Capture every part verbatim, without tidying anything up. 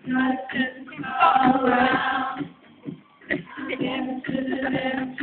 Nothing all around. Into the left,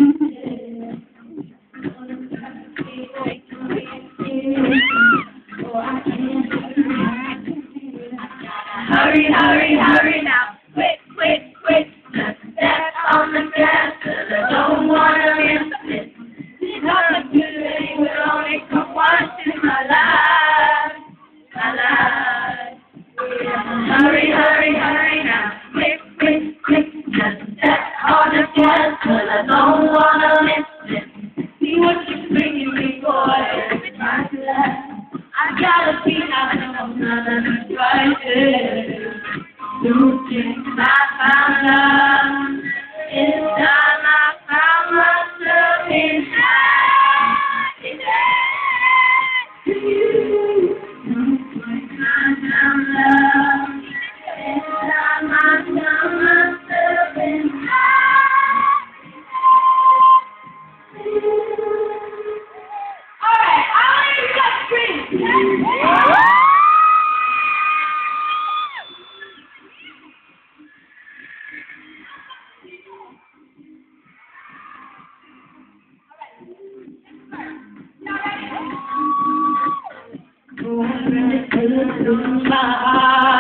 oh, I can't. Hurry, hurry, hurry now. Quick, quick, quick. Just step on the gas, 'cause I don't wanna miss it. Nothing today will only come once in my life, my life. Hurry, hurry, hurry now. Quick, quick, quick. Just step on the gas, 'cause I don't wanna miss it. See what you're bringing me, boy. My life. I gotta be out of another crisis. New things I found out. It's time I found myself in happiness. New things I found out. It's time I found myself in happiness. All right, I only got three. Oh, I'm ready to lose my heart.